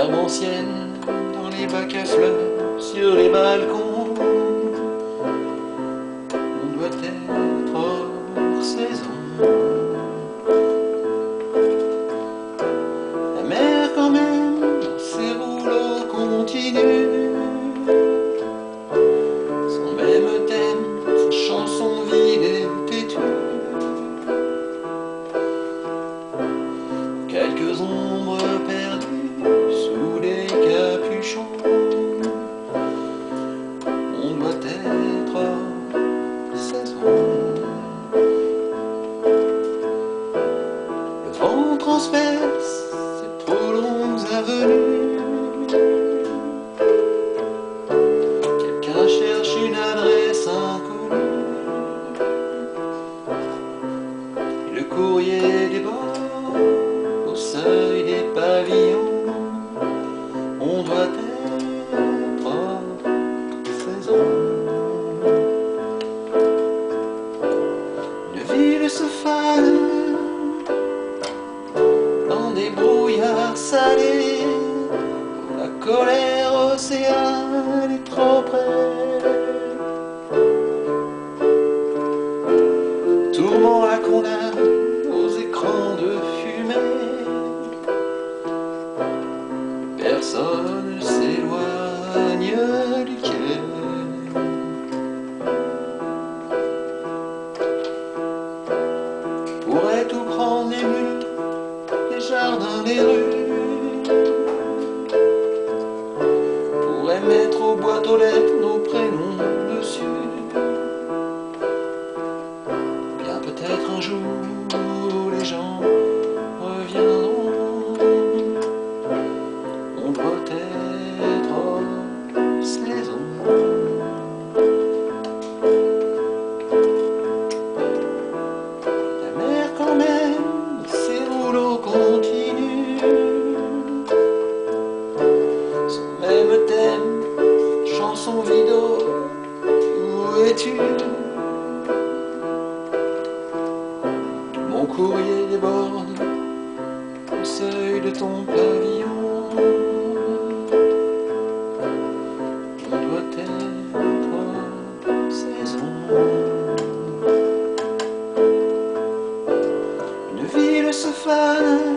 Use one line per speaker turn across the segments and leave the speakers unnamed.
herbe ancienne dans les bacs à fleurs, sur les balcons. On doit être hors saison. La mer quand même, dans ses rouleaux continus, son même thème, sa chanson vide et têtue. Quelques ombres perdues sous les capuchons. On doit être hors saison. Le vent transperce ces trop longues avenues. Quelqu'un cherche une adresse inconnue. Et le courrier déborde au seuil des pavillons. On doit être hors saison. Une ville se fane dans des brouillards salés, où la colère océane est trop près. Tourment la condamne aux écrans de fumée. Personne ne s'éloigne du quai. Pourrait tout prendre, les murs, les jardins, les rues. Pourrait mettre aux boîtes aux lettres nos prénoms dessus. Bien peut-être un jour les gens reviendront. On doit être hors saison. La mer quand même, ses rouleaux continuent. Son même thème, chanson vidéo, où es-tu? Mon courrier déborde au seuil de ton pavillon. On doit être hors saison. Une ville se fane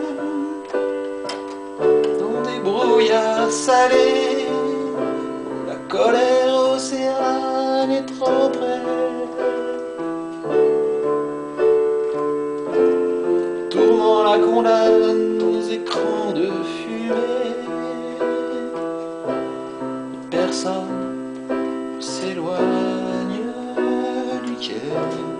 dans des brouillards salés, où la colère océane est trop près. Tourment la condamne aux écrans de fumée. Personne s'éloigne du quai.